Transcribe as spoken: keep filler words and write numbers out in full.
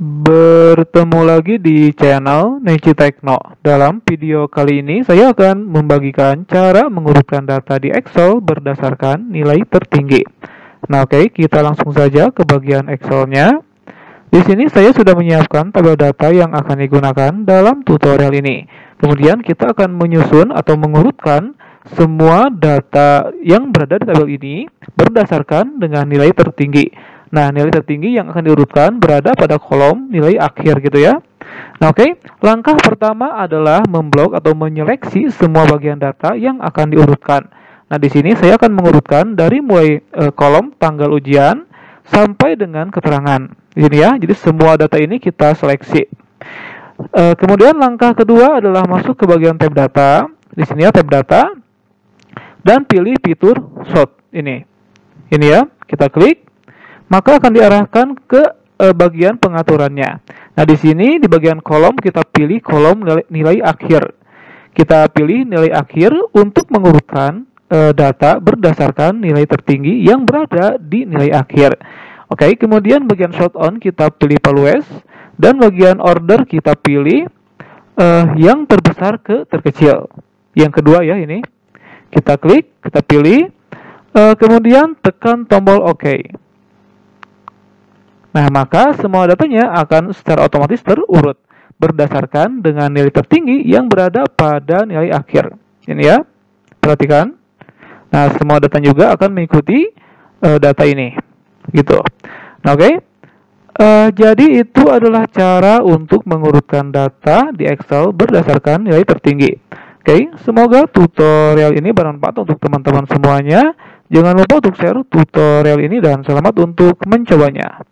Bertemu lagi di channel Neci Tekno. Dalam video kali ini saya akan membagikan cara mengurutkan data di Excel berdasarkan nilai tertinggi. Nah, oke, kita langsung saja ke bagian Excelnya. Di sini saya sudah menyiapkan tabel data yang akan digunakan dalam tutorial ini. Kemudian kita akan menyusun atau mengurutkan semua data yang berada di tabel ini berdasarkan dengan nilai tertinggi. Nah, nilai tertinggi yang akan diurutkan berada pada kolom nilai akhir gitu ya. Nah, oke. Langkah pertama adalah memblok atau menyeleksi semua bagian data yang akan diurutkan. Nah, di sini saya akan mengurutkan dari mulai e, kolom tanggal ujian sampai dengan keterangan. Ini ya. Jadi semua data ini kita seleksi. E, kemudian langkah kedua adalah masuk ke bagian tab data. Di sini ya tab data dan pilih fitur sort ini. Ini ya, kita klik. Maka akan diarahkan ke e, bagian pengaturannya. Nah, di sini di bagian kolom kita pilih kolom nilai, nilai akhir. Kita pilih nilai akhir untuk mengurutkan e, data berdasarkan nilai tertinggi yang berada di nilai akhir. Oke, kemudian bagian sort on kita pilih values dan bagian order kita pilih e, yang terbesar ke terkecil. Yang kedua ya ini. Kita klik, kita pilih, e, kemudian tekan tombol OK. Nah, maka semua datanya akan secara otomatis terurut berdasarkan dengan nilai tertinggi yang berada pada nilai akhir. Ini ya, perhatikan. Nah, semua data juga akan mengikuti uh, data ini, gitu. Nah, oke. Okay. Uh, jadi itu adalah cara untuk mengurutkan data di Excel berdasarkan nilai tertinggi. Oke, okay. Semoga tutorial ini bermanfaat untuk teman-teman semuanya. Jangan lupa untuk share tutorial ini dan selamat untuk mencobanya.